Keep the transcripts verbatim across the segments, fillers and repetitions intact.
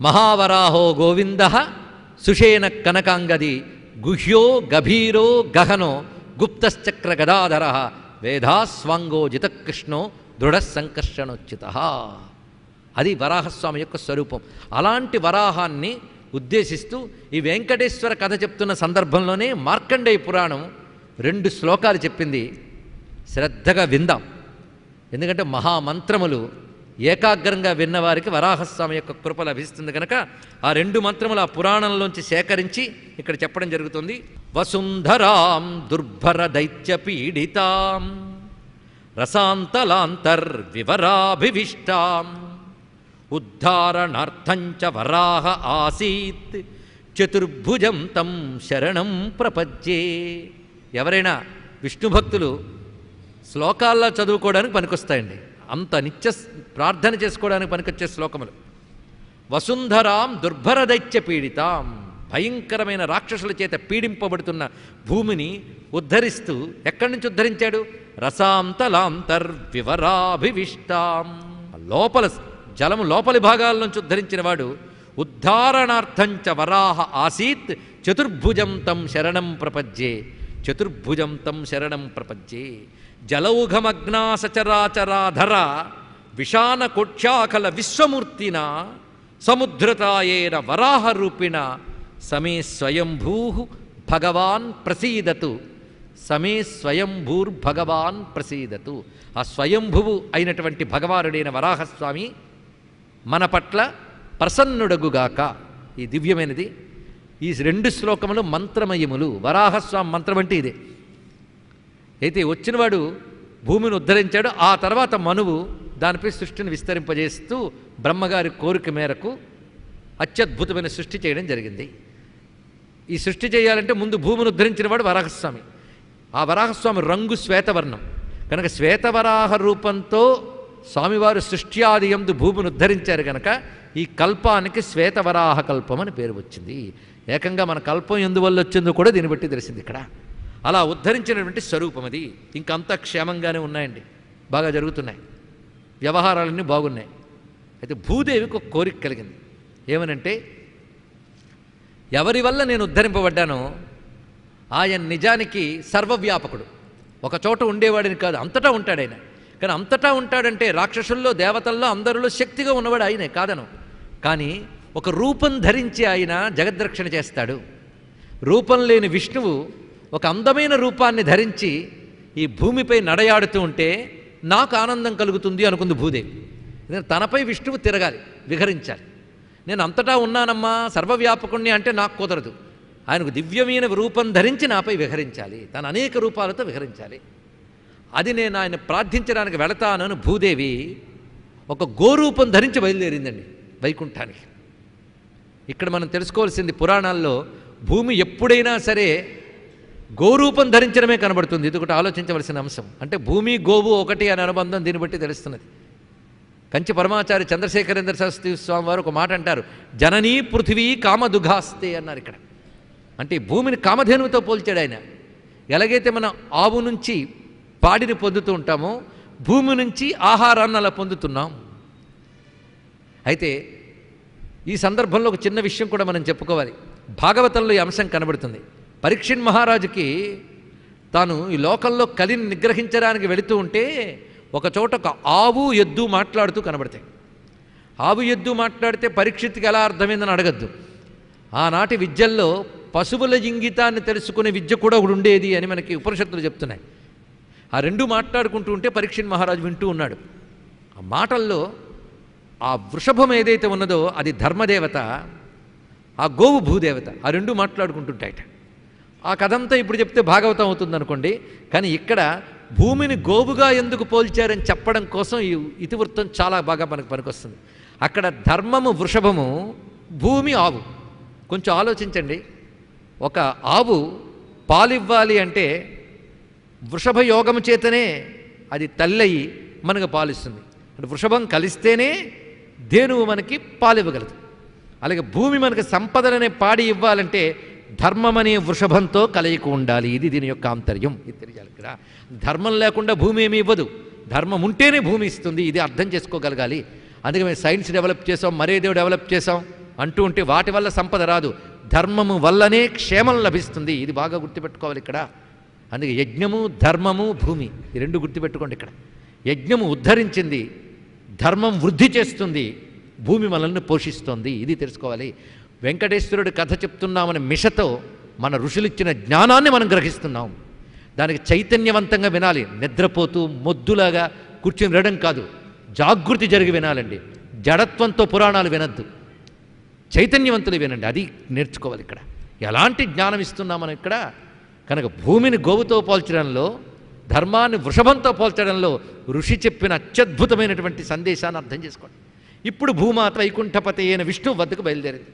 మహావరాహో గోవింద సుషేణ కనకాంగది గుహ్యో గభీరో గహనో గుప్తశ్చక్ర గదాధర వేదాస్వాంగో జితకృష్ణో దృఢ సంకర్షణోచిత. అది వరాహస్వామి యొక్క స్వరూపం. అలాంటి వరాహాన్ని ఉద్దేశిస్తూ ఈ వెంకటేశ్వర కథ చెప్తున్న సందర్భంలోనే మార్కండేయ పురాణం రెండు శ్లోకాలు చెప్పింది. శ్రద్ధగా విందాం. ఎందుకంటే మహామంత్రములు ఏకాగ్రంగా విన్నవారికి వరాహస్వామి యొక్క కృప లభిస్తుంది కనుక ఆ రెండు మంత్రములు ఆ పురాణంలోంచి సేకరించి ఇక్కడ చెప్పడం జరుగుతుంది. వసుంధరాం దుర్భర దైత్య పీడితాం రసాంతలాంతర్వివరాభివిష్టాం ఉద్ధారణార్థంచ వరాహ ఆసీత్ చతుర్భుజం తం శరణం ప్రపద్యే. ఎవరైనా విష్ణు భక్తులు శ్లోకాల్లో చదువుకోవడానికి పనికొస్తాయండి. అంత నిత్య ప్రార్థన చేసుకోవడానికి పనికొచ్చే శ్లోకములు. వసుంధరాం దుర్భర దైత్య పీడితాం, భయంకరమైన రాక్షసుల చేత పీడింపబడుతున్న భూమిని ఉద్ధరిస్తూ ఎక్కడి నుంచి ఉద్ధరించాడు? రసాంతలాంతర్వివరాభివిష్టాం, లోపల జలము లోపలి భాగాల నుంచి ఉద్ధరించిన వాడు. ఉద్ధారణార్థంచ వరాహ ఆసీత్ చతుర్భుజం తం శరణం ప్రపద్యే. చతుర్భుజం తం శరణం ప్రపద్యే. జలౌఘమగ్నా సచరాచరాధర విషాన కోట్యాకల విశ్వమూర్తిన సముద్రతాయేన వరాహరూపిణ సమే స్వయంభూ భగవాన్ ప్రసీదతు. సమే స్వయంభూర్భగవాన్ ప్రసీదతు. ఆ స్వయంభువు అయినటువంటి భగవానుడైన వరాహస్వామి మన పట్ల ప్రసన్నుడగుగాక. ఈ దివ్యమైనది ఈ రెండు శ్లోకములు మంత్రమయములు. వరాహస్వామి మంత్రం అంటే ఇదే. అయితే వచ్చినవాడు భూమిని ఉద్ధరించాడు. ఆ తర్వాత మనువు దానిపై సృష్టిని విస్తరింపజేస్తూ బ్రహ్మగారి కోరిక మేరకు అత్యద్భుతమైన సృష్టి చేయడం జరిగింది. ఈ సృష్టి చేయాలంటే ముందు భూమిని ఉద్ధరించినవాడు వరాహస్వామి. ఆ వరాహస్వామి రంగు శ్వేతవర్ణం కనుక శ్వేతవరాహ రూపంతో స్వామివారు సృష్ట్యాది యందు భూమిని ఉద్ధరించారు కనుక ఈ కల్పానికి శ్వేతవరాహ కల్పం అని పేరు వచ్చింది. ఏకంగా మన కల్పం ఎందువల్ల వచ్చిందో కూడా దీన్ని బట్టి తెలిసింది ఇక్కడ. అలా ఉద్ధరించినటువంటి స్వరూపం అది. ఇంకంతా క్షేమంగానే ఉన్నాయండి, బాగా జరుగుతున్నాయి, వ్యవహారాలన్నీ బాగున్నాయి. అయితే భూదేవికి ఒక కోరిక కలిగింది. ఏమనంటే, ఎవరి వల్ల నేను ఉద్ధరింపబడ్డానో ఆయన నిజానికి సర్వవ్యాపకుడు. ఒక చోట ఉండేవాడిని కాదు, అంతటా ఉంటాడు ఆయన. కానీ అంతటా ఉంటాడంటే రాక్షసుల్లో దేవతల్లో అందరిలో శక్తిగా ఉన్నవాడు ఆయనే కాదను. కానీ ఒక రూపం ధరించి ఆయన జగద్రక్షణ చేస్తాడు. రూపం లేని విష్ణువు ఒక అందమైన రూపాన్ని ధరించి ఈ భూమిపై నడయాడుతూ ఉంటే నాకు ఆనందం కలుగుతుంది అనుకుంది భూదేవి. తనపై విష్ణువు తిరగాలి, విహరించాలి. నేను అంతటా ఉన్నానమ్మా సర్వవ్యాపకుణ్ణి అంటే నాకు కుదరదు. ఆయనకు దివ్యమైన రూపం ధరించి నాపై విహరించాలి, తన అనేక రూపాలతో విహరించాలి. అది నేను ఆయన ప్రార్థించడానికి వెళతానని భూదేవి ఒక గోరూపం ధరించి బయలుదేరిందండి వైకుంఠానికి. ఇక్కడ మనం తెలుసుకోవాల్సింది, పురాణాల్లో భూమి ఎప్పుడైనా సరే గోరూపం ధరించడమే కనబడుతుంది. ఇది ఒకటి ఆలోచించవలసిన అంశం. అంటే భూమి గోవు ఒకటి అనే అనుబంధం దీన్ని బట్టి తెలుస్తున్నది. కంచి పరమాచార్య చంద్రశేఖరేంద్ర సరస్వతి స్వామి వారు ఒక మాట అంటారు, జననీ పృథివీ కామదుఘాస్తే అన్నారు ఇక్కడ. అంటే భూమిని కామధేనువుతో పోల్చాడు ఆయన. ఎలాగైతే మనం ఆవు నుంచి పాడిని పొందుతూ ఉంటామో భూమి నుంచి ఆహారాన్ని అలా పొందుతున్నాం. అయితే ఈ సందర్భంలో ఒక చిన్న విషయం కూడా మనం చెప్పుకోవాలి. భాగవతంలో ఈ అంశం కనబడుతుంది. పరీక్షిత్ మహారాజుకి తాను ఈ లోకంలో కలిని నిగ్రహించడానికి వెళుతూ ఉంటే ఒకచోట ఒక ఆవు ఎద్దు మాట్లాడుతూ కనబడతాయి. ఆవు ఎద్దు మాట్లాడితే పరీక్షిత్కి ఎలా అర్థమైందని అడగద్దు. ఆనాటి విద్యల్లో పశువుల ఇంగితాన్ని తెలుసుకునే విద్య కూడా ఒకటి ఉండేది అని మనకి ఉపనిషత్తులు చెప్తున్నాయి. ఆ రెండు మాట్లాడుకుంటూ ఉంటే పరీక్షిత్ మహారాజు వింటూ ఉన్నాడు. ఆ మాటల్లో ఆ వృషభం ఏదైతే ఉన్నదో అది ధర్మదేవత, ఆ గోవు భూదేవత, ఆ రెండు మాట్లాడుకుంటుంటాయట. ఆ కథంతా ఇప్పుడు చెప్తే భాగవతం అవుతుంది అనుకోండి. కానీ ఇక్కడ భూమిని గోవుగా ఎందుకు పోల్చారని చెప్పడం కోసం ఈ ఇతివృత్తం చాలా బాగా మనకు పనికొస్తుంది. అక్కడ ధర్మము వృషభము, భూమి ఆవు. కొంచెం ఆలోచించండి. ఒక ఆవు పాలివ్వాలి అంటే వృషభ యోగము చేతనే అది తల్లయి మనకు పాలిస్తుంది. అంటే వృషభం కలిస్తేనే ధేనువు మనకి పాలివ్వగలదు. అలాగే భూమి మనకు సంపదలనే పాడి ఇవ్వాలంటే ధర్మమనే వృషభంతో కలయిక ఉండాలి. ఇది దీని యొక్క ఆంతర్యం. ఇది తెలియాలి కదా. ధర్మం లేకుండా భూమి ఏమి ఇవ్వదు, ధర్మం ఉంటేనే భూమి ఇస్తుంది. ఇది అర్థం చేసుకోగలగాలి. అందుకే మేము సైన్స్ డెవలప్ చేసాం, మరేదో డెవలప్ చేసాం అంటూ ఉంటే వాటి వల్ల సంపద రాదు, ధర్మము వల్లనే క్షేమం లభిస్తుంది. ఇది బాగా గుర్తుపెట్టుకోవాలి ఇక్కడ. అందుకే యజ్ఞము, ధర్మము, భూమి ఈ రెండు గుర్తుపెట్టుకోండి ఇక్కడ. యజ్ఞము ఉద్ధరించింది, ధర్మం వృద్ధి చేస్తుంది, భూమి మనల్ని పోషిస్తోంది. ఇది తెలుసుకోవాలి. వెంకటేశ్వరుడి కథ చెప్తున్నామని మిషతో మన ఋషులిచ్చిన జ్ఞానాన్ని మనం గ్రహిస్తున్నాం. దానికి చైతన్యవంతంగా వినాలి. నిద్రపోతూ మొద్దులాగా కూర్చుని వినడం కాదు, జాగృతి జరిగి వినాలండి. జడత్వంతో పురాణాలు వినద్దు, చైతన్యవంతులు వినండి. అది నేర్చుకోవాలి ఇక్కడ. ఎలాంటి జ్ఞానం ఇస్తున్నాం మనం ఇక్కడ. కనుక భూమిని గోవుతో పోల్చడంలో, ధర్మాన్ని వృషభంతో పోల్చడంలో ఋషి చెప్పిన అత్యద్భుతమైనటువంటి సందేశాన్ని అర్థం చేసుకోండి. ఇప్పుడు భూమాత వైకుంఠపతి అయిన విష్ణువు వద్దకు బయలుదేరింది.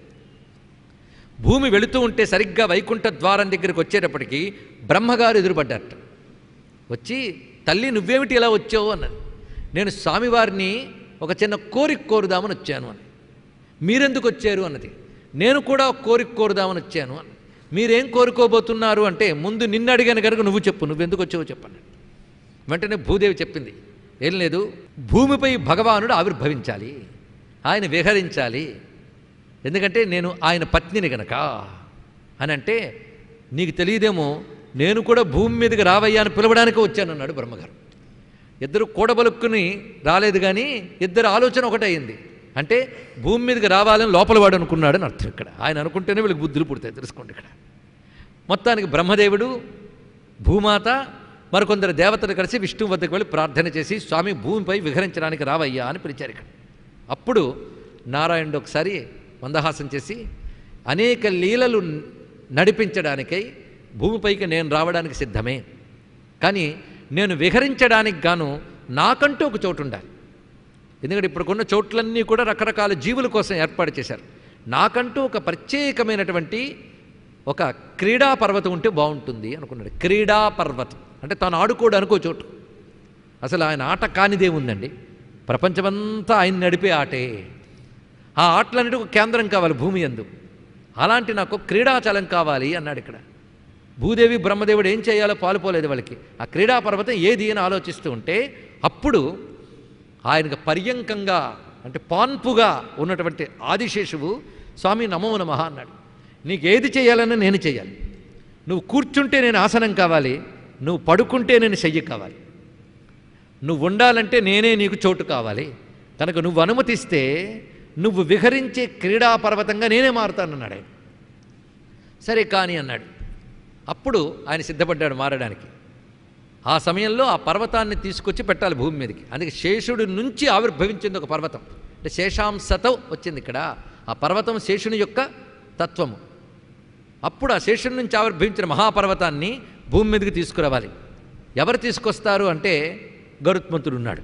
భూమి వెళుతూ ఉంటే సరిగ్గా వైకుంఠ ద్వారం దగ్గరికి వచ్చేటప్పటికి బ్రహ్మగారు ఎదురుపడ్డారట. వచ్చి, తల్లి నువ్వేమిటి ఇలా వచ్చావు అన్నది. నేను స్వామివారిని ఒక చిన్న కోరిక కోరుదామని వచ్చాను అని. మీరెందుకు వచ్చారు అన్నది. నేను కూడా ఒక కోరిక కోరుదామని వచ్చాను అని. మీరేం కోరుకోబోతున్నారు అంటే, ముందు నిన్ను అడిగాను కనుక నువ్వు చెప్పు, నువ్వెందుకు వచ్చావో చెప్పండి. వెంటనే భూదేవి చెప్పింది, ఏం లేదు, భూమిపై భగవానుడు ఆవిర్భవించాలి, ఆయన విహరించాలి, ఎందుకంటే నేను ఆయన పత్నిని గనక అని. అంటే నీకు తెలియదేమో, నేను కూడా భూమి మీదకి రావయ్యా అని పిలవడానికి వచ్చానన్నాడు బ్రహ్మగారు. ఇద్దరు కూడబలుక్కుని రాలేదు, కానీ ఇద్దరు ఆలోచన ఒకటయింది. అంటే భూమి మీదకి రావాలని లోపల వాడు అనుకున్నాడని అర్థం ఇక్కడ. ఆయన అనుకుంటేనే వీళ్ళకి బుద్ధులు పుడతాయి, తెలుసుకోండి ఇక్కడ. మొత్తానికి బ్రహ్మదేవుడు, భూమాత, మరికొందరు దేవతలు కలిసి విష్ణువు వద్దకు వెళ్ళి ప్రార్థన చేసి, స్వామి భూమిపై విహరించడానికి రావయ్యా అని పిలిచారు ఇక్కడ. అప్పుడు నారాయణుడు ఒకసారి మందహాసం చేసి, అనేక లీలలు నడిపించడానికై భూమిపైకి నేను రావడానికి సిద్ధమే, కానీ నేను విహరించడానికి గాను నాకంటూ ఒక చోటు ఉండాలి. ఎందుకంటే ఇప్పుడుకున్న చోట్లన్నీ కూడా రకరకాల జీవుల కోసం ఏర్పాటు చేశారు. నాకంటూ ఒక ప్రత్యేకమైనటువంటి ఒక క్రీడా పర్వతం ఉంటే బాగుంటుంది అనుకున్నాడు. క్రీడా పర్వతం అంటే తాను ఆడుకోవడానికి ఒక చోటు. అసలు ఆయన ఆట కానిదే ఉందండి, ప్రపంచమంతా ఆయన నడిపే ఆటే. ఆ ఆటలన్నిటి ఒక కేంద్రం కావాలి భూమి యందు. అలాంటి నాకు క్రీడాచలం కావాలి అన్నాడు ఇక్కడ. భూదేవి బ్రహ్మదేవుడు ఏం చేయాలో పాలుపోలేదు వాళ్ళకి. ఆ క్రీడా పర్వతం ఏది అని ఆలోచిస్తూ ఉంటే, అప్పుడు ఆయనకు పర్యంకంగా అంటే పాన్పుగా ఉన్నటువంటి ఆదిశేషువు, స్వామి నమో నమః అన్నాడు. నీకు ఏది చేయాలన్నా నేను చేయాలి. నువ్వు కూర్చుంటే నేను ఆసనం కావాలి, నువ్వు పడుకుంటే నేను శయ్య కావాలి, నువ్వు ఉండాలంటే నేనే నీకు చోటు కావాలి. కనుక నువ్వు అనుమతిస్తే నువ్వు విహరించే క్రీడా పర్వతంగా నేనే మారుతానన్నాడు ఆయన. సరే కానీ అన్నాడు. అప్పుడు ఆయన సిద్ధపడ్డాడు మారడానికి. ఆ సమయంలో ఆ పర్వతాన్ని తీసుకొచ్చి పెట్టాలి భూమి మీదకి. అందుకే శేషుడి నుంచి ఆవిర్భవించింది ఒక పర్వతం, అంటే శేషాంశతో వచ్చింది ఇక్కడ. ఆ పర్వతం శేషుని యొక్క తత్వము. అప్పుడు ఆ శేషుడి నుంచి ఆవిర్భవించిన మహాపర్వతాన్ని భూమి మీదకి తీసుకురావాలి. ఎవరు తీసుకొస్తారు అంటే గరుత్మంతుడు ఉన్నాడు.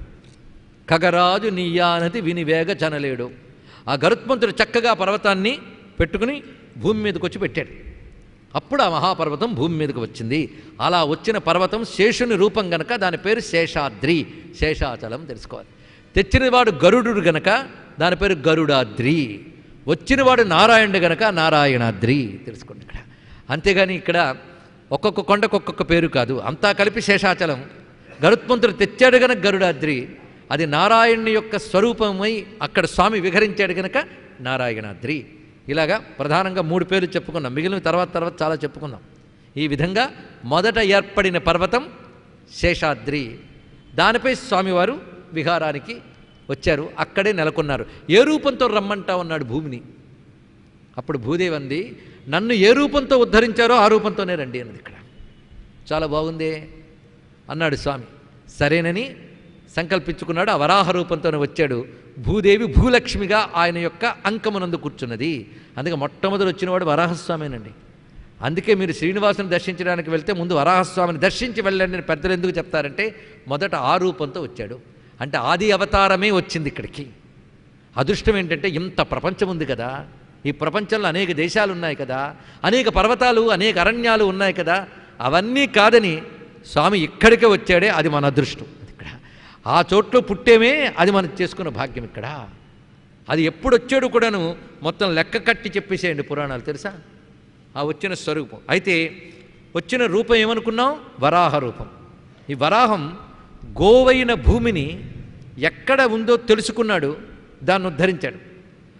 ఖగరాజు నీయానతి వినివేగ చనలేడు. ఆ గరుత్మంతుడు చక్కగా పర్వతాన్ని పెట్టుకుని భూమి మీదకి వచ్చి పెట్టాడు. అప్పుడు ఆ మహాపర్వతం భూమి మీదకి వచ్చింది. అలా వచ్చిన పర్వతం శేషుని రూపం గనక దాని పేరు శేషాద్రి, శేషాచలం తెలుసుకోవాలి. తెచ్చినవాడు గరుడు గనక దాని పేరు గరుడాద్రి, వచ్చినవాడు నారాయణుడు గనక నారాయణాద్రి తెలుసుకోండి ఇక్కడ. అంతేగాని ఇక్కడ ఒక్కొక్క కొండకు ఒక్కొక్క పేరు కాదు, అంతా కలిపి శేషాచలం. గరుత్మంతుడు తెచ్చాడు గనక గరుడాద్రి, అది నారాయణుని యొక్క స్వరూపమై అక్కడ స్వామి విహరించాడు గనక నారాయణాద్రి. ఇలాగా ప్రధానంగా మూడు పేర్లు చెప్పుకున్నాం, మిగిలిన తర్వాత తర్వాత చాలా చెప్పుకున్నాం. ఈ విధంగా మొదట ఏర్పడిన పర్వతం శేషాద్రి, దానిపై స్వామివారు విహారానికి వచ్చారు, అక్కడే నెలకొన్నారు. ఏ రూపంతో రమ్మంటా ఉన్నాడు భూమిని. అప్పుడు భూదేవి అంది, నన్ను ఏ రూపంతో ఉద్ధరించారో ఆ రూపంతోనే రండి అన్నది ఇక్కడ. చాలా బాగుందే అన్నాడు స్వామి. సరేనని సంకల్పించుకున్నాడు. ఆ వరాహ రూపంతోనే వచ్చాడు. భూదేవి భూలక్ష్మిగా ఆయన యొక్క అంకమునందు కూర్చున్నది. అందుకే మొట్టమొదటి వచ్చినవాడు వరాహస్వామేనండి. అందుకే మీరు శ్రీనివాసుని దర్శించడానికి వెళ్తే ముందు వరాహస్వామిని దర్శించి వెళ్ళండి అని పెద్దలు ఎందుకు చెప్తారంటే, మొదట ఆ రూపంతో వచ్చాడు. అంటే ఆది అవతారమే వచ్చింది ఇక్కడికి. అదృష్టం ఏంటంటే ఇంత ప్రపంచం ఉంది కదా, ఈ ప్రపంచంలో అనేక దేశాలు ఉన్నాయి కదా, అనేక పర్వతాలు అనేక అరణ్యాలు ఉన్నాయి కదా, అవన్నీ కాదని స్వామి ఇక్కడికే వచ్చాడే, అది మన అదృష్టం. అది ఇక్కడ ఆ చోట్లో పుట్టేమే అది మనం చేసుకున్న భాగ్యం ఇక్కడ. అది ఎప్పుడు వచ్చాడు కూడాను మొత్తం లెక్క కట్టి చెప్పేసేయండి పురాణాలు, తెలుసా ఆ వచ్చిన స్వరూపం. అయితే వచ్చిన రూపం ఏమనుకున్నాం? వరాహ రూపం. ఈ వరాహం గోవైన భూమిని ఎక్కడ ఉందో తెలుసుకున్నాడు, దాన్ని ఉద్ధరించాడు.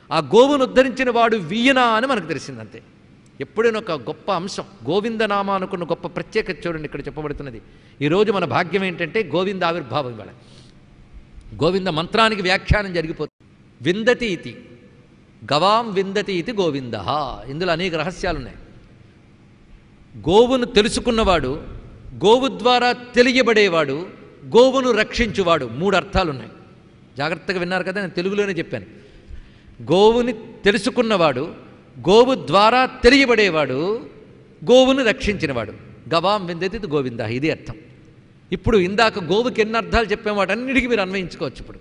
ఆ గోవును ఉద్ధరించిన వాడు వీయన అని మనకు తెలిసిందంతే. ఎప్పుడైనా ఒక గొప్ప అంశం గోవిందనామ అనుకున్న గొప్ప ప్రత్యేకత చూడండి ఇక్కడ చెప్పబడుతున్నది. ఈరోజు మన భాగ్యం ఏంటంటే గోవింద ఆవిర్భావం ఇవాళ. గోవింద మంత్రానికి వ్యాఖ్యానం జరిగిపోతుంది. విందతి ఇతి గవాం విందతి ఇతి గోవింద. ఇందులో అనేక రహస్యాలు ఉన్నాయి. గోవును తెలుసుకున్నవాడు, గోవు ద్వారా తెలియబడేవాడు, గోవును రక్షించువాడు, మూడు అర్థాలు ఉన్నాయి. జాగ్రత్తగా విన్నారు కదా, నేను తెలుగులోనే చెప్పాను. గోవుని తెలుసుకున్నవాడు, గోవు ద్వారా తెలియబడేవాడు, గోవును రక్షించినవాడు. గవాం విందతి గోవింద, ఇది అర్థం. ఇప్పుడు ఇందాక గోవుకి ఎన్ని అర్థాలు చెప్పాము వాటన్నిటికీ మీరు అన్వయించుకోవచ్చు. ఇప్పుడు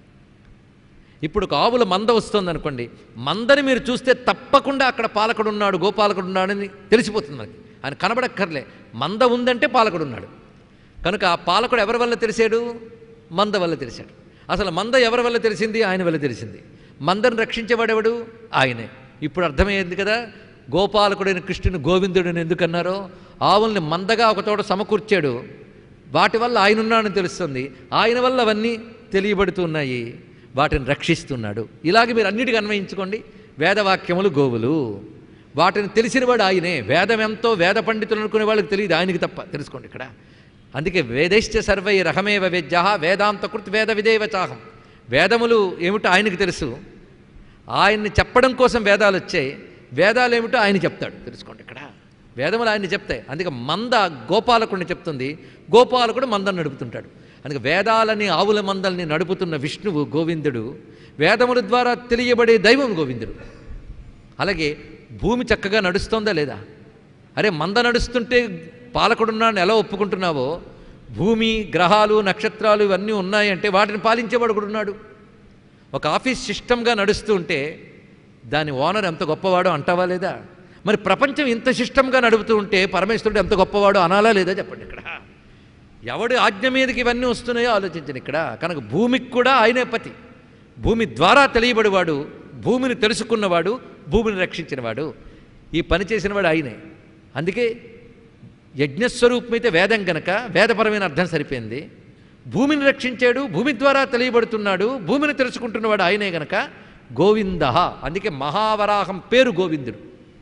ఇప్పుడు ఒక ఆవుల మంద వస్తుంది అనుకోండి, మందని మీరు చూస్తే తప్పకుండా అక్కడ పాలకుడు ఉన్నాడు, గోపాలకుడు ఉన్నాడని తెలిసిపోతుంది మనకి. ఆయన కనబడక్కర్లే, మంద ఉందంటే పాలకుడు ఉన్నాడు. కనుక ఆ పాలకుడు ఎవరి వల్ల తెలిసాడు? మంద వల్ల తెలిసాడు. అసలు మంద ఎవరి వల్ల తెలిసింది? ఆయన వల్ల తెలిసింది. మందను రక్షించేవాడెవడు? ఆయనే. ఇప్పుడు అర్థమయ్యేది కదా గోపాలకుడైన కృష్ణుని గోవిందుడిని ఎందుకన్నారో. ఆవుల్ని మందగా ఒకచోట సమకూర్చాడు, వాటి వల్ల ఆయన ఉన్నాడని తెలుస్తుంది, ఆయన వల్ల అవన్నీ తెలియబడుతున్నాయి, వాటిని రక్షిస్తున్నాడు. ఇలాగే మీరు అన్నిటికీ అన్వయించుకోండి. వేదవాక్యములు గోవులు, వాటిని తెలిసినవాడు ఆయనే. వేదం ఎంతో వేద పండితులు అనుకునే వాళ్ళకి తెలియదు, ఆయనకి తప్ప. తెలుసుకోండి ఇక్కడ. అందుకే వేదైశ్చ సర్వై రహమేవ వేద్య వేదాంత కృత్ వేద విదేవ చాహం. వేదములు ఏమిటో ఆయనకి తెలుసు, ఆయన్ని చెప్పడం కోసం వేదాలు వచ్చాయి. వేదాలు ఏమిటో ఆయన చెప్తాడు. తెలుసుకోండి ఇక్కడ. వేదములు ఆయన్ని చెప్తాయి. అందుకే మంద గోపాలకుడిని చెప్తుంది, గోపాలకుడు మందను నడుపుతుంటాడు. అందుకే వేదాలని ఆవుల మందల్ని నడుపుతున్న విష్ణువు గోవిందుడు, వేదముల ద్వారా తెలియబడే దైవం గోవిందుడు. అలాగే భూమి చక్కగా నడుస్తోందా లేదా? అరే మంద నడుస్తుంటే పాలకుడున్నాడని ఎలా ఒప్పుకుంటున్నావో, భూమి గ్రహాలు నక్షత్రాలు ఇవన్నీ ఉన్నాయంటే వాటిని పాలించేవాడు కూడా ఉన్నాడు. ఒక ఆఫీస్ సిస్టమ్గా నడుస్తూ ఉంటే దాని ఓనర్ ఎంత గొప్పవాడో అంటావా లేదా? మరి ప్రపంచం ఇంత సిస్టమ్గా నడుపుతూ ఉంటే పరమేశ్వరుడు ఎంత గొప్పవాడో అనాలా లేదా? చెప్పండి ఇక్కడ. ఎవడి ఆజ్ఞ మీదకి ఇవన్నీ వస్తున్నాయో ఆలోచించండి ఇక్కడ. కనుక భూమికి కూడా ఆయనే పతి. భూమి ద్వారా తెలియబడివాడు, భూమిని తెలుసుకున్నవాడు, భూమిని రక్షించినవాడు. ఈ పని చేసినవాడు ఆయనే. అందుకే యజ్ఞస్వరూపమైతే వేదం గనక వేదపరమైన అర్థం సరిపోయింది. భూమిని రక్షించాడు, భూమి ద్వారా తెలియబడుతున్నాడు, భూమిని తెలుసుకుంటున్నవాడు ఆయనే గనక గోవింద. అందుకే మహావరాహం పేరు గోవిందుడు.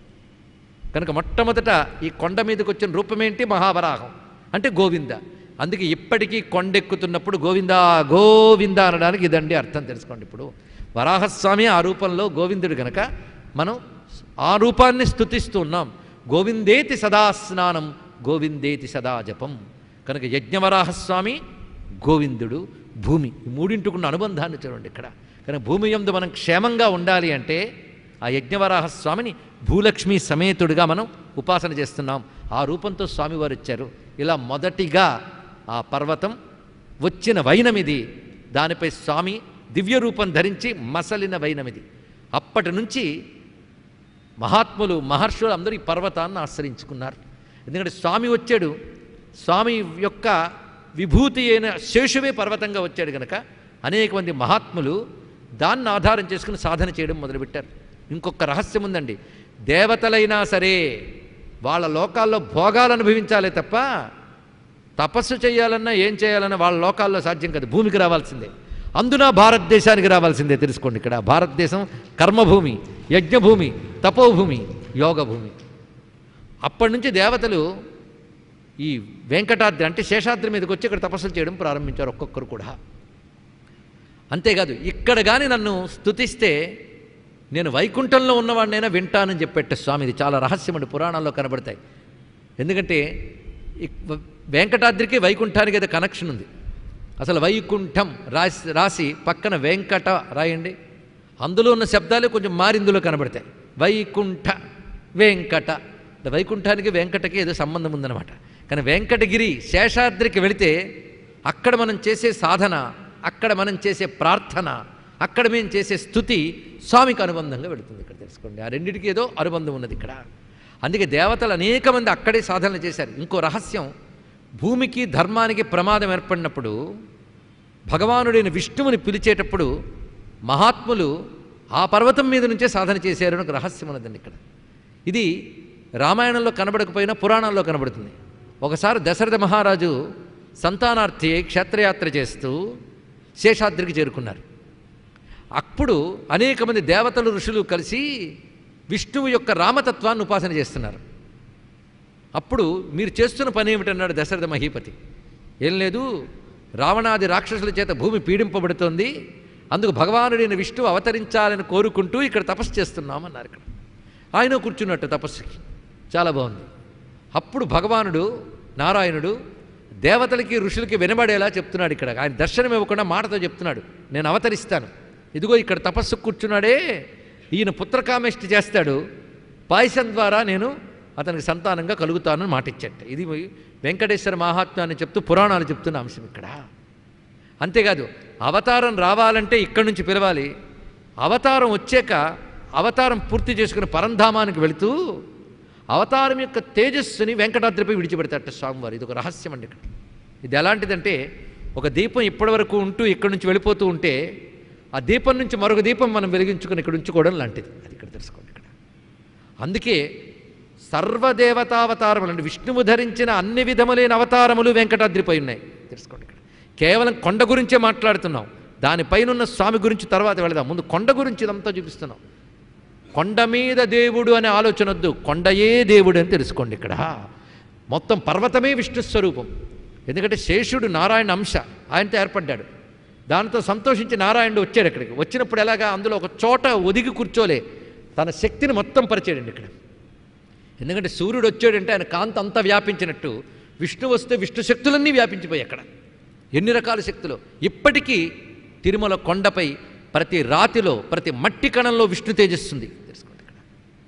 కనుక మొట్టమొదట ఈ కొండ మీదకి వచ్చిన రూపమేంటి? మహావరాహం అంటే గోవింద. అందుకే ఇప్పటికీ కొండెక్కుతున్నప్పుడు గోవింద గోవింద అనడానికి ఇదండి అర్థం. తెలుసుకోండి. ఇప్పుడు వరాహస్వామి ఆ రూపంలో గోవిందుడు గనక మనం ఆ రూపాన్ని స్తుతిస్తూ ఉన్నాం. గోవిందేతి సదా స్నానం, గోవిందేతి సదా జపం. కనుక యజ్ఞవరాహస్వామి, గోవిందుడు, భూమి, ఈ మూడింటికున్న అనుబంధాన్ని చూడండి ఇక్కడ. కనుక భూమి యందు మనం క్షేమంగా ఉండాలి అంటే ఆ యజ్ఞవరాహస్వామిని భూలక్ష్మి సమేతుడిగా మనం ఉపాసన చేస్తున్నాం. ఆ రూపంతో స్వామివారు వచ్చారు. ఇలా మొదటిగా ఆ పర్వతం వచ్చిన వైనమిది, దానిపై స్వామి దివ్య రూపం ధరించి మసలిన వైనమిది. అప్పటి నుంచి మహాత్ములు మహర్షులు అందరూ ఈ పర్వతాన్ని ఆశ్రయించుకున్నారు. ఎందుకంటే స్వామి వచ్చాడు, స్వామి యొక్క విభూతి అయిన శేషువే పర్వతంగా వచ్చాడు కనుక అనేక మంది మహాత్ములు దాన్ని ఆధారం చేసుకుని సాధన చేయడం మొదలుపెట్టారు. ఇంకొక రహస్యం ఉందండి. దేవతలైనా సరే వాళ్ళ లోకాల్లో భోగాలు అనుభవించాలే తప్ప తపస్సు చేయాలన్నా ఏం చేయాలన్నా వాళ్ళ లోకాల్లో సాధ్యం కాదు. భూమికి రావాల్సిందే. అందున భారతదేశానికి రావాల్సిందే. తెలుసుకోండి ఇక్కడ. భారతదేశం కర్మభూమి, యజ్ఞభూమి, తపోభూమి, యోగభూమి. అప్పటి నుంచి దేవతలు ఈ వెంకటాద్రి అంటే శేషాద్రి మీదకి వచ్చి ఇక్కడ తపస్సులు చేయడం ప్రారంభించారు ఒక్కొక్కరు కూడా. అంతేకాదు ఇక్కడ కానీ నన్ను స్తుతిస్తే నేను వైకుంఠంలో ఉన్నవాడినైనా వింటానని చెప్పేట స్వామి. ఇది చాలా రహస్యం అండి, పురాణాల్లో కనబడతాయి. ఎందుకంటే వెంకటాద్రికి వైకుంఠానికి అయితే కనెక్షన్ ఉంది. అసలు వైకుంఠం రాసి రాసి పక్కన వెంకట రాయండి, అందులో ఉన్న శబ్దాలే కొంచెం మారిందులో కనబడతాయి. వైకుంఠ వెంకట, వైకుంఠానికి వెంకటకి ఏదో సంబంధం ఉందన్నమాట. కానీ వెంకటగిరి శేషాద్రికి వెళితే అక్కడ మనం చేసే సాధన, అక్కడ మనం చేసే ప్రార్థన, అక్కడ మేము చేసే స్తుతి స్వామికి అనుబంధంగా వెళుతుంది. ఇక్కడ తెలుసుకోండి. ఆ రెండింటికి ఏదో అనుబంధం ఉన్నది ఇక్కడ. అందుకే దేవతలు అనేక మంది అక్కడే సాధనలు చేశారు. ఇంకో రహస్యం, భూమికి ధర్మానికి ప్రమాదం ఏర్పడినప్పుడు భగవానుడైన విష్ణువుని పిలిచేటప్పుడు మహాత్ములు ఆ పర్వతం మీద నుంచే సాధన చేశారు అని ఒక రహస్యం ఉన్నదండి ఇక్కడ. ఇది రామాయణంలో కనబడకపోయినా పురాణాల్లో కనబడుతుంది. ఒకసారి దశరథ మహారాజు సంతానార్థి క్షేత్రయాత్ర చేస్తూ శేషాద్రికి చేరుకున్నారు. అప్పుడు అనేక మంది దేవతలు ఋషులు కలిసి విష్ణువు యొక్క రామతత్వాన్ని ఉపాసన చేస్తున్నారు. అప్పుడు మీరు చేస్తున్న పని ఏమిటన్నాడు దశరథ మహీపతి. ఏం లేదు, రావణాది రాక్షసుల చేత భూమి పీడింపబడుతోంది, అందుకు భగవానుడైన విష్ణువు అవతరించాలని కోరుకుంటూ ఇక్కడ తపస్సు చేస్తున్నామన్నారు. ఇక్కడ ఆయన కూర్చున్నట్టు తపస్సుకి చాలా బాగుంది. అప్పుడు భగవానుడు నారాయణుడు దేవతలకి ఋషులకి వినబడేలా చెప్తున్నాడు. ఇక్కడ ఆయన దర్శనం ఇవ్వకుండా మాటతో చెప్తున్నాడు, నేను అవతరిస్తాను, ఇదిగో ఇక్కడ తపస్సు కూర్చున్నాడే ఈయన పుత్రకామేష్టి చేస్తాడు, పాయసం ద్వారా నేను అతనికి సంతానంగా కలుగుతానని మాట ఇచ్చట. ఇది వెంకటేశ్వర మహాత్మ్యాన్ని చెప్తూ పురాణాలు చెప్తున్న అంశం ఇక్కడ. అంతేకాదు అవతారం రావాలంటే ఇక్కడి నుంచి పిలవాలి, అవతారం వచ్చాక అవతారం పూర్తి చేసుకుని పరంధామానికి వెళుతూ అవతారం యొక్క తేజస్సుని వెంకటాద్రిపై విడిచిపెడతాట స్వామివారు. ఇది ఒక రహస్యం అండి. ఇక్కడ ఇది ఎలాంటిదంటే, ఒక దీపం ఇప్పటి వరకు ఉంటూ ఇక్కడి నుంచి వెళ్ళిపోతూ ఉంటే ఆ దీపం నుంచి మరొక దీపం మనం వెలిగించుకొని ఇక్కడ ఉంచుకోవడం లాంటిది. అది ఇక్కడ తెలుసుకోండి. ఇక్కడ అందుకే సర్వదేవతావతారములు అంటే విష్ణువు ధరించిన అన్ని విధములైన అవతారములు వెంకటాద్రిపై ఉన్నాయి. తెలుసుకోండి. ఇక్కడ కేవలం కొండ గురించే మాట్లాడుతున్నాం, దానిపైనున్న స్వామి గురించి తర్వాత వెళదాం. ముందు కొండ గురించి ఇదంతా చూపిస్తున్నాం. కొండ మీద దేవుడు అనే ఆలోచన వద్దు, కొండయే దేవుడు అని తెలుసుకోండి. ఇక్కడ మొత్తం పర్వతమే విష్ణు స్వరూపం. ఎందుకంటే శేషుడు నారాయణ అంశ, ఆయనతో ఏర్పడ్డాడు. దానితో సంతోషించి నారాయణుడు వచ్చాడు. ఇక్కడికి వచ్చినప్పుడు ఎలాగా అందులో ఒక చోట ఒదిగి కూర్చోలే, తన శక్తిని మొత్తం పరిచాడండి ఇక్కడ. ఎందుకంటే సూర్యుడు వచ్చాడంటే ఆయన కాంతి అంతా వ్యాపించినట్టు, విష్ణు వస్తే విష్ణు శక్తులన్నీ వ్యాపించిపోయాయి అక్కడ. ఎన్ని రకాల శక్తులు ఇప్పటికీ తిరుమల కొండపై ప్రతి రాతిలో ప్రతి మట్టి కణంలో విష్ణు తేజస్సుంది. తెలుసుకోండి. ఇక్కడ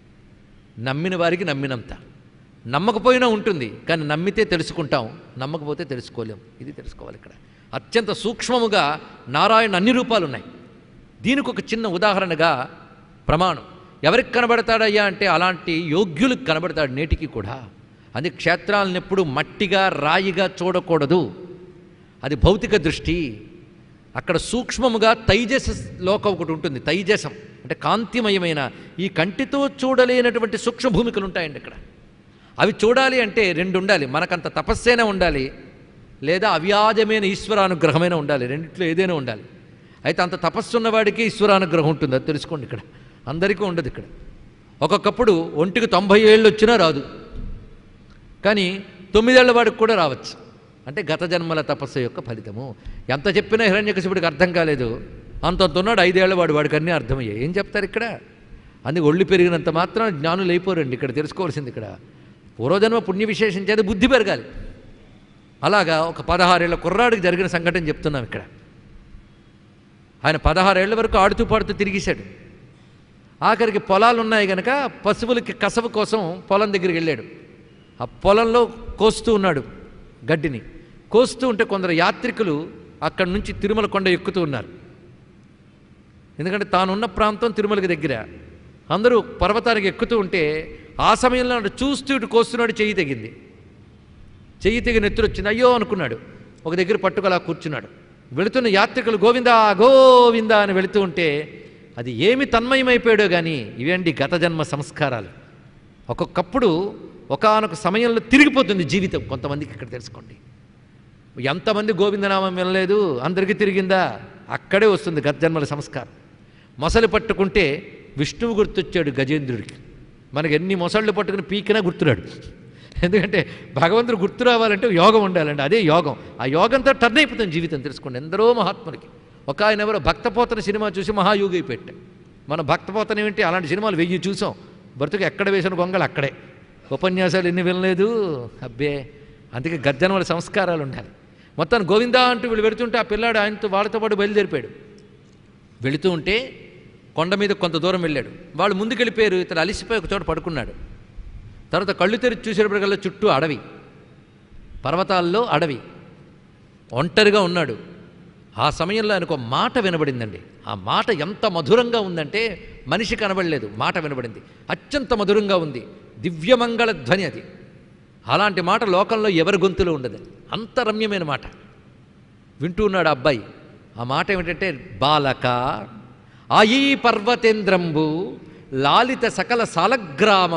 నమ్మిన వారికి నమ్మినంత, నమ్మకపోయినా ఉంటుంది, కానీ నమ్మితే తెలుసుకుంటాం, నమ్మకపోతే తెలుసుకోలేం. ఇది తెలుసుకోవాలి. ఇక్కడ అత్యంత సూక్ష్మముగా నారాయణ అన్ని రూపాలు ఉన్నాయి. దీనికి ఒక చిన్న ఉదాహరణగా ప్రమాణం ఎవరికి కనబడతాడయ్యా అంటే అలాంటి యోగ్యులకు కనబడతాడు నేటికి కూడా. అది క్షేత్రాలను ఎప్పుడు మట్టిగా రాయిగా చూడకూడదు, అది భౌతిక దృష్టి. అక్కడ సూక్ష్మముగా తైజస లోకం ఒకటి ఉంటుంది. తైజసం అంటే కాంతిమయమైన ఈ కంటితో చూడలేనటువంటి సూక్ష్మ భూమికలు ఉంటాయండి ఇక్కడ. అవి చూడాలి అంటే రెండు ఉండాలి, మనకంత తపస్సైనా ఉండాలి, లేదా అవ్యాజమైన ఈశ్వరానుగ్రహమైనా ఉండాలి. రెండిట్లో ఏదైనా ఉండాలి. అయితే అంత తపస్సు ఉన్నవాడికి ఈశ్వరానుగ్రహం ఉంటుంది, అది తెలుసుకోండి. ఇక్కడ అందరికీ ఉండదు. ఇక్కడ ఒక్కొక్కప్పుడు ఒంటికి తొంభై ఏళ్ళు వచ్చినా రాదు, కానీ తొమ్మిదేళ్ల వాడికి కూడా రావచ్చు. అంటే గత జన్మల తపస్సు యొక్క ఫలితము. ఎంత చెప్పినా హిరణ్యకశిపుడికి అర్థం కాలేదు, అంతంత ఉన్నాడు ఐదేళ్ల వాడు, వాడికి అన్నీ అర్థమయ్యాయి. ఏం చెప్తారు ఇక్కడ? అందుకే ఒళ్ళు పెరిగినంత మాత్రం జ్ఞానులు అయిపోరండి. ఇక్కడ తెలుసుకోవాల్సింది ఇక్కడ పూర్వజన్మ పుణ్య విశేషం చేత బుద్ధి పెరగాలి. అలాగా ఒక పదహారేళ్ల కుర్రాడికి జరిగిన సంఘటన చెప్తున్నాం ఇక్కడ. ఆయన పదహారేళ్ల వరకు ఆడుతూ పాడుతూ తిరిగేశాడు. ఆఖరికి పొలాలు ఉన్నాయి కనుక పశువులకి కసవు కోసం పొలం దగ్గరికి వెళ్ళాడు. ఆ పొలంలో కోస్తూ ఉన్నాడు గడ్డిని. కోస్తూ ఉంటే కొందరు యాత్రికులు అక్కడి నుంచి తిరుమల కొండ ఎక్కుతూ ఉన్నారు. ఎందుకంటే తానున్న ప్రాంతం తిరుమలకి దగ్గర. అందరూ పర్వతానికి ఎక్కుతూ ఉంటే ఆ సమయంలో చూస్తూ ఇటు కోస్తున్నాడు, చెయ్యి తెగింది. చెయ్యి తెగిన ఎత్తులు వచ్చింది, అయ్యో అనుకున్నాడు. ఒక దగ్గర పట్టుకలా కూర్చున్నాడు. వెళుతున్న యాత్రికులు గోవిందా గోవిందా అని వెళుతూ ఉంటే అది ఏమి తన్మయమైపోయాడో కానీ ఇవేంటి గత జన్మ సంస్కారాలు. ఒక్కొక్కప్పుడు ఒకానొక సమయంలో తిరిగిపోతుంది జీవితం కొంతమందికి. ఇక్కడ తెలుసుకోండి. ఎంతమంది గోవిందనామం వినలేదు, అందరికీ తిరిగిందా? అక్కడే వస్తుంది గత జన్మల సంస్కారం. మొసలు పట్టుకుంటే విష్ణువు గుర్తొచ్చాడు గజేంద్రుడికి. మనకి ఎన్ని మొసళ్ళు పట్టుకుని పీకినా గుర్తురాడు. ఎందుకంటే భగవంతుడు గుర్తు రావాలంటే యోగం ఉండాలండి, అదే యోగం. ఆ యోగంతో టర్న్ అయిపోతుంది జీవితం. తెలుసుకోండి. ఎందరో మహాత్ములకి. ఒక ఆయన ఎవరో భక్తపోతన సినిమా చూసి మహాయోగి పెట్టాడు. మన భక్తపోతన ఏమిటి, అలాంటి సినిమాలు వెయ్యి చూసాం. బ్రతుకు ఎక్కడ వేసిన గొంగళి అక్కడే. ఉపన్యాసాలు ఎన్ని వినలేదు, అబ్బే. అందుకే గర్జనముల సంస్కారాలు ఉండాలి. మొత్తాన్ని గోవిందా అంటూ వీళ్ళు వెళుతుంటే ఆ పిల్లాడు ఆయనతో వాళ్ళతో పాటు బయలుదేరిపాడు. వెళుతూ ఉంటే కొండ మీద కొంత దూరం వెళ్ళాడు. వాళ్ళు ముందుకు వెళ్ళిపోయారు. ఇతను అలిసిపోయి ఒక చోట పడుకున్నాడు. తర్వాత కళ్ళు తెరిచి చూసేటప్పటికల్లా చుట్టూ అడవి, పర్వతాల్లో అడవి, ఒంటరిగా ఉన్నాడు. ఆ సమయంలో ఆయనకు మాట వినబడిందండి. ఆ మాట ఎంత మధురంగా ఉందంటే మనిషి కనబడలేదు, మాట వినబడింది. అత్యంత మధురంగా ఉంది, దివ్యమంగళ ధ్వని అది. అలాంటి మాట లోకంలో ఎవరి గొంతులో ఉండదు, అంత రమ్యమైన మాట. వింటూ ఉన్నాడు ఆ అబ్బాయి. ఆ మాట ఏమిటంటే, బాలక ఆయి పర్వతేంద్రంబు లాలిత సకల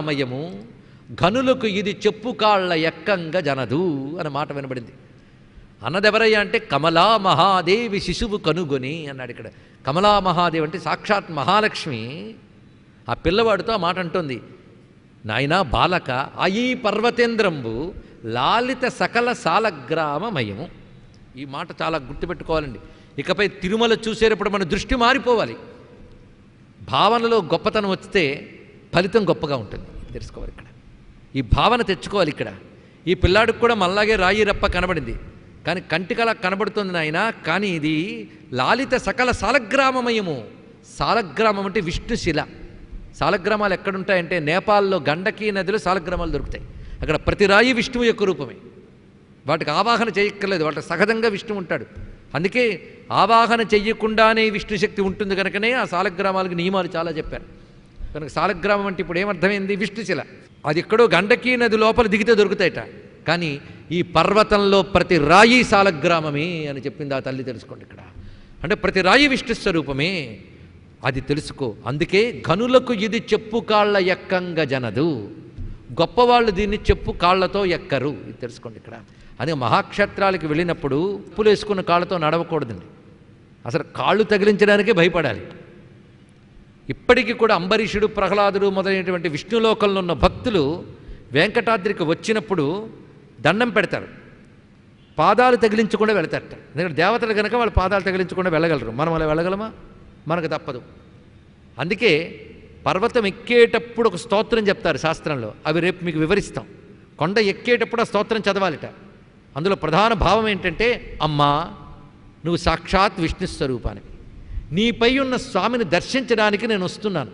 సాలగ్రామమయము ఘనులకు ఇది చెప్పు కాళ్ళ ఎక్కంగా జనదు అనే మాట వినబడింది. అన్నదెవరయ్యా అంటే కమలా మహాదేవి శిశువు కనుగొని అన్నాడు ఇక్కడ. కమలా మహాదేవి అంటే సాక్షాత్ మహాలక్ష్మి ఆ పిల్లవాడితో ఆ మాట అంటుంది, నాయనా బాలక అయీ పర్వతేంద్రంబు లాలిత సకల సాలగ్రామమయము. ఈ మాట చాలా గుర్తుపెట్టుకోవాలండి. ఇకపై తిరుమల చూసేటప్పుడు మన దృష్టి మారిపోవాలి. భావనలో గొప్పతనం వస్తే ఫలితం గొప్పగా ఉంటుంది తెలుసుకోవాలి. ఇక్కడ ఈ భావన తెచ్చుకోవాలి. ఇక్కడ ఈ పిల్లాడికి కూడా మళ్ళాగే రాయి రప్ప కనబడింది, కానీ కంటికలా కనబడుతుంది నాయన, కానీ ఇది లాలిత సకల సాలగ్రామమయము. సాలగ్రామం అంటే విష్ణుశిల. సాలగ్రామాలు ఎక్కడుంటాయంటే నేపాల్లో గండకీ నదిలో సాలగ్రామాలు దొరుకుతాయి. అక్కడ ప్రతి రాయి విష్ణువు యొక్క రూపమే. వాటికి ఆవాహన చేయక్కర్లేదు, వాటికి సహజంగా విష్ణువు ఉంటాడు. అందుకే ఆవాహన చెయ్యకుండానే విష్ణు శక్తి ఉంటుంది కనుకనే ఆ సాలగ్రామాలకు నియమాలు చాలా చెప్పారు. కనుక సాలగ్రామం అంటే ఇప్పుడు ఏమర్థమైంది? విష్ణుశిల. అది ఎక్కడో గండకీ నది లోపల దిగితే దొరుకుతాయట, కానీ ఈ పర్వతంలో ప్రతి రాయి సాలగ్రామమే అని చెప్పింది ఆ తల్లి. తెలుసుకోండి ఇక్కడ. అంటే ప్రతి రాయి విష్ణు స్వరూపమే, అది తెలుసుకో. అందుకే ఘనులకు ఇది చెప్పు కాళ్ళ ఎక్కంగ జనదు, గొప్పవాళ్ళు దీన్ని చెప్పు కాళ్లతో ఎక్కరు. ఇది తెలుసుకోండి ఇక్కడ. అదే మహాక్షేత్రాలకు వెళ్ళినప్పుడు ఉప్పులు వేసుకున్న కాళ్ళతో నడవకూడదండి, అసలు కాళ్ళు తగిలించడానికే భయపడాలి. ఇప్పటికీ కూడా అంబరీషుడు, ప్రహ్లాదుడు మొదలైనటువంటి విష్ణులోకంలో ఉన్న భక్తులు వెంకటాద్రికి వచ్చినప్పుడు దండం పెడతారు, పాదాలు తగిలించకుండా వెళతారట. ఎందుకంటే దేవతలు కనుక వాళ్ళ పాదాలు తగిలించకుండా వెళ్ళగలరు, మనం అలా వెళ్ళగలమా? మనకు తప్పదు. అందుకే పర్వతం ఎక్కేటప్పుడు ఒక స్తోత్రం చెప్తారు శాస్త్రంలో, అవి రేపు మీకు వివరిస్తాం. కొండ ఎక్కేటప్పుడు ఆ స్తోత్రం చదవాలిట. అందులో ప్రధాన భావం ఏంటంటే, అమ్మా నువ్వు సాక్షాత్ విష్ణు స్వరూపానికి, నీపై ఉన్న స్వామిని దర్శించడానికి నేను వస్తున్నాను,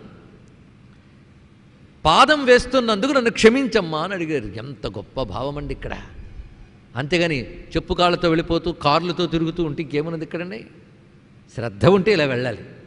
పాదం వేస్తున్నందుకు నన్ను క్షమించమ్మా అని అడిగారు. ఎంత గొప్ప భావం అండి ఇక్కడ. అంతేగాని చెప్పు కాళ్ళతో వెళ్ళిపోతూ కార్లతో తిరుగుతూ ఉంటే ఇంకేమున్నది ఇక్కడండి? శ్రద్ధ ఉంటే ఇలా వెళ్ళాలి.